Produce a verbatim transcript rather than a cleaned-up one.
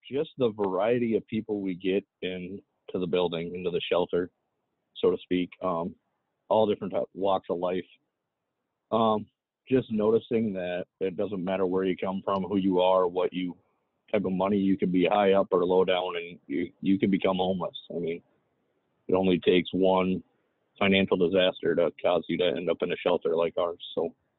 just the variety of people we get into the building, into the shelter, so to speak. Um, all different type, walks of life. Um, just noticing that it doesn't matter where you come from, who you are, what you type of money, you can be high up or low down, and you you can become homeless. I mean, it only takes one financial disaster to cause you to end up in a shelter like ours. So